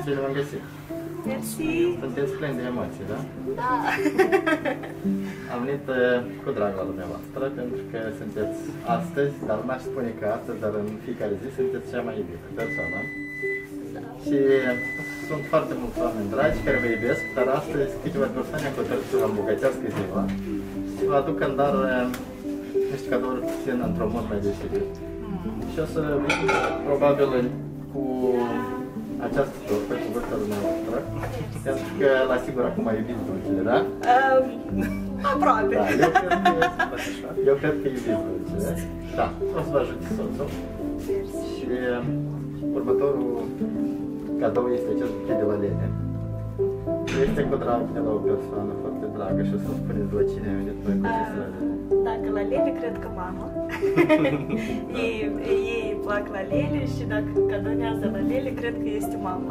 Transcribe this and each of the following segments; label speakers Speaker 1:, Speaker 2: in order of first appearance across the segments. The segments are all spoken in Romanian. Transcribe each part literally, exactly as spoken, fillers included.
Speaker 1: Bine v-am găsit!
Speaker 2: Mersi!
Speaker 1: Sunteți plini de emoții, da?
Speaker 2: Da!
Speaker 1: Am venit cu drag la dumneavoastră pentru că sunteți astăzi, dar n-aș spune că astăzi, dar în fiecare zi sunteți cea mai iubită persoană.
Speaker 2: Da.
Speaker 1: Și sunt foarte mulți oameni dragi care vă iubesc, dar astăzi câteva persoane au hotărât să vă îmbogățească ziua și vă aduc în dar niște cadouri puțin într-un mod mai deosebit. Și o să vin probabil cu această tortă cu vârsta dumneavoastră, pentru că la sigur acum mai iubiți dulcele, da?
Speaker 2: Um, aproape.
Speaker 1: Da, eu cred că, eu cred că iubiți dulcele. Da, o să vă ajute soțul. Și următorul cadou este acest buchet de la Lene. Este cu drag de la o persoană foarte dragă și o să spuneți la cine a venit noi cu aceste la Lene.
Speaker 2: Dacă la Lele, cred că mama. ei, ei îi plac la Lele și dacă cadonează la Lele, cred că este mama.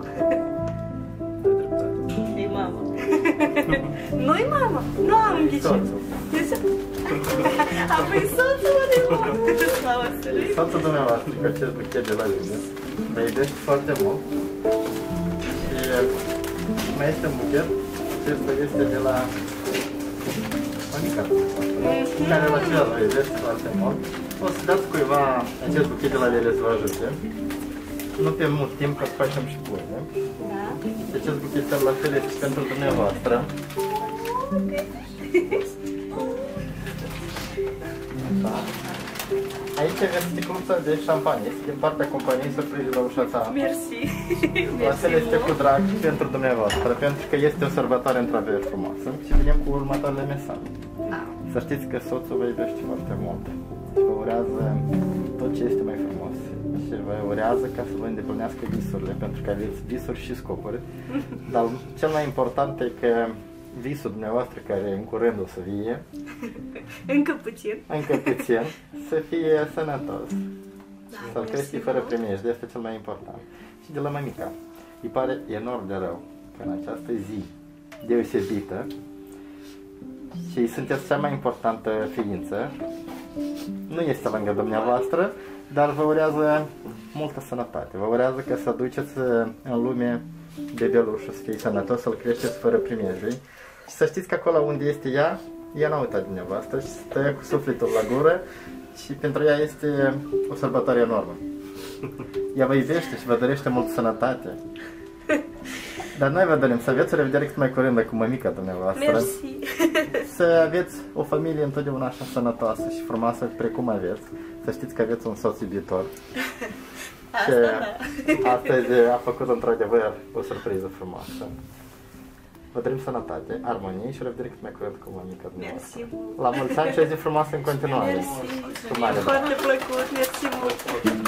Speaker 2: E mama. Nu-i mama? Nu am ghicit. Apoi soțul de mama.
Speaker 1: Soțul dumneavoastră cu acest buchet de la Lene mă iubește foarte mult. Și mai este un buchet. Acesta este de la Monica, care la fel vă iubește foarte mult. O să dați cuiva acest buchet de la Lele să vă ajute. Nu pe mult timp, că facem și pâine.
Speaker 2: Da.
Speaker 1: Acest buchetel la fel este pentru dumneavoastră. Da. Aici aveți sticluța de șampanie, este din partea companiei surprize la ușa ta.
Speaker 2: Mersi.
Speaker 1: La fel este cu drag pentru dumneavoastră, pentru că este o sărbătoare într-adevăr frumoasă. Și venim cu următoarele mesaje.
Speaker 2: Da.
Speaker 1: Să știți că soțul vă iubește foarte mult și vă urează tot ce este mai frumos. Și vă urează ca să vă îndeplinească visurile, pentru că aveți visuri și scopuri. Dar cel mai important e că visul dumneavoastră, care în curând o să vie,
Speaker 2: încă puțin,
Speaker 1: încă puțin, să fie sănătos.
Speaker 2: Da,
Speaker 1: Să-l crești fără primejdie, este cel mai important. Și de la mămica, îi pare enorm de rău că în această zi deosebită și sunteți cea mai importantă ființă, nu este lângă dumneavoastră, dar vă urează multă sănătate. Vă urează că să duceți în lume bebelușul, să fie sănătos, să-l creșteți fără primejdii. Și să știți că acolo unde este ea, ea n-a uitat dumneavoastră și stă cu sufletul la gură și pentru ea este o sărbătoare enormă. Ea vă iubește și vă dorește multă sănătate. Dar noi vă dorim să aveți o revedere cât mai curândă cu mămica dumneavoastră.
Speaker 2: Mersi.
Speaker 1: Să aveți o familie întotdeauna așa sănătoasă și frumoasă precum aveți. Să știți că aveți un soț iubitor.
Speaker 2: Asta
Speaker 1: și
Speaker 2: da.
Speaker 1: astăzi a făcut într-adevăr o surpriză frumoasă. Vă dorim sănătate, armonie și o revedere cât mai curând cu mămica dumneavoastră.
Speaker 2: Mersi mult.
Speaker 1: La mulți ani și o zi frumoasă în continuare.
Speaker 2: Mersi.
Speaker 1: Cu mare
Speaker 2: Foarte plăcut. Mersi mult.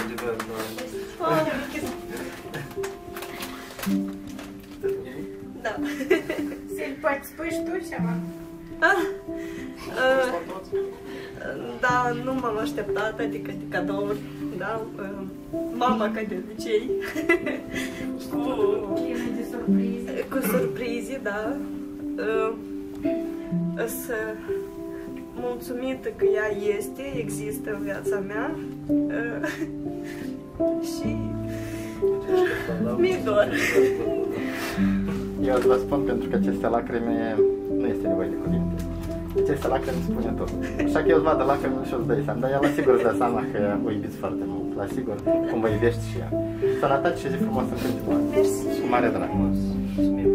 Speaker 2: Da.
Speaker 3: Să-i poți spui și tu ceva?
Speaker 2: Ah, uh, da, nu m-am așteptat, adică de cadouri, da, uh, mama ca de obicei, cu,
Speaker 3: de surprize.
Speaker 2: cu surprize, da, uh, să mulțumită că ea este, există în viața mea uh, și mi-e dor.
Speaker 1: Eu îți vă spun pentru că aceste lacrime nu este nevoie de cuvinte. Aceste lacrime spune tot. Așa că eu îți vadă lacrimile și îți dai seama, dar ea la sigur îți dă seama că o iubiți foarte mult. La sigur, cum vă iubești și ea. Sănătate și zi frumoasă în continuare.
Speaker 2: Mersi.
Speaker 1: Cu mare drag.